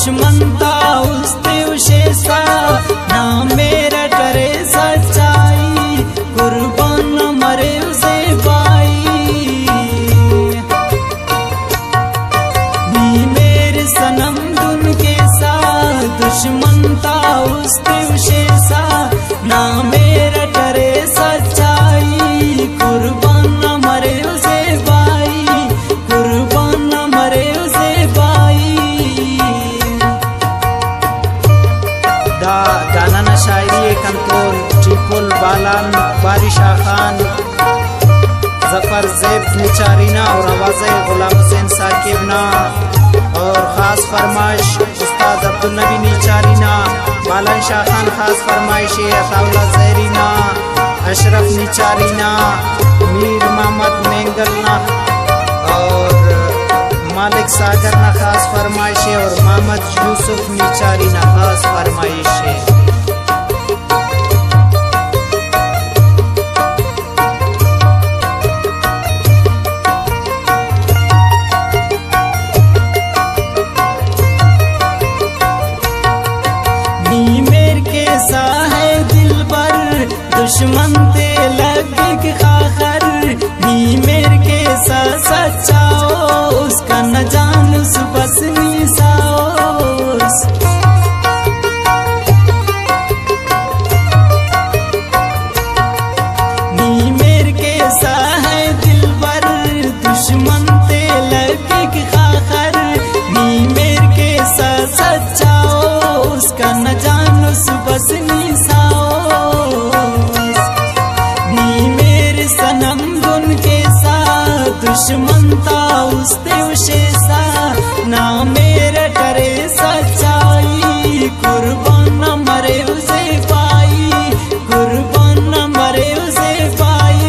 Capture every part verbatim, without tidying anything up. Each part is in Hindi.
दुश्मन था उसते उशेसा ना मेरा करे सच्चाई कुर्बान न मरे उसे भाई नी मेरे सनम दुन के साथ दुश्मन था उसते उशेसा ना मेरा करे सच्चाई कुर्बान न मरे उसे भाई कुर्बान न मरे उसे भाई। दा गाना शायरी कंट्रोल टिपुल बालान बारिशा खान जफर जैब निचारीना और आवाज़ गुलाम हुसैन साकिबना और ख़ास फरमाइश उस्ताद अब्दुल नबी निचारीना बालन शाह खान खास फरमाइश अताउल्ला जहरीना अशरफ निचारीना मीर मोहम्मद मेंगलना और मालिक सागर ना खास फरमाइश और मोहम्मद यूसुफ निचारीना खास फरमाइश है। दुश्मन ते लग खाखर नी मेरे के साथ सच्चाओ उसका न जानूस बस निसाओस नी मेरे के साथ है दिल भर दुश्मन ते लग खाखर नी मेरे के साथ सच्चाओ उसका न जानूस बस निसाओ दुश्मन था उसते उशेसा ना मेरा करे सच्चाई कुर्बान न मरे उसे पाई कुर्बान न मरे उसे पाई।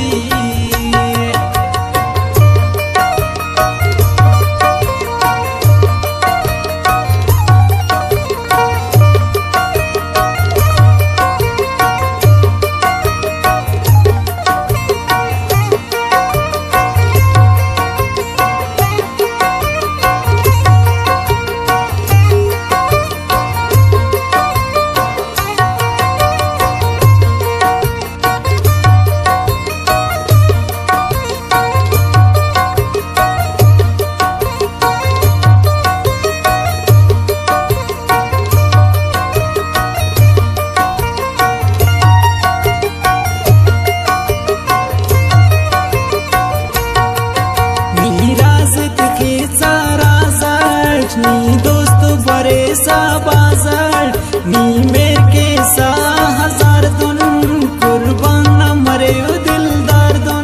नी दोस्त बरे सा बाजार नी मेरे के सा हजार दुन कुर्बान न मरे दिलदार दुन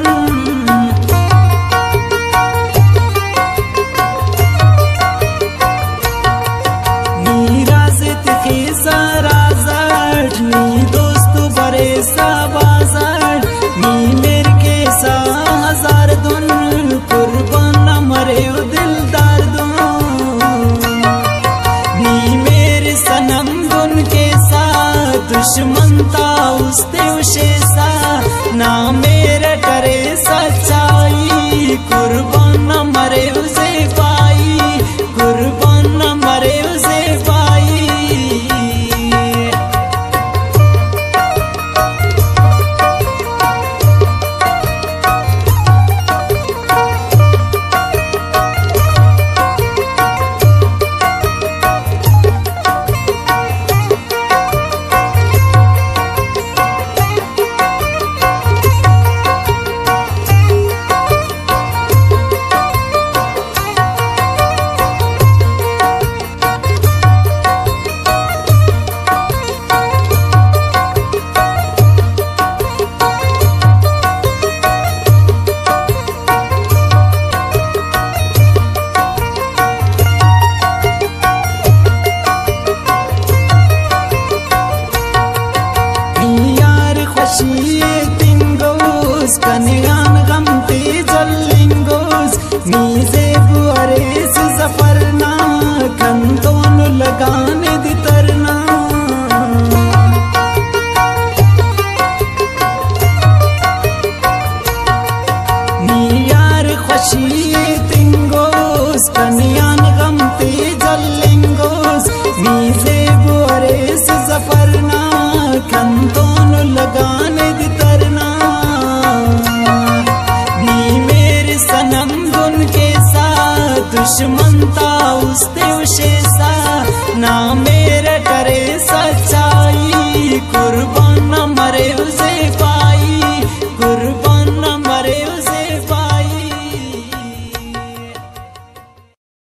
नी राज़त के सा राजार नी दोस्त बरे सा बाजार नी मेरे के सा हजार दुन कुर्बान न मरे दिलदार दुन सनम दुन के साथ दुश्मन था उसते उशेसा ना मेरा करे सच्चाई कुर्बान न मरे उसे पाई कुर्बान न मरे उसे पाई। दुश्मन था उसते उशेसा ना मेरे करे सच्चाई कुर्बान मरे उसे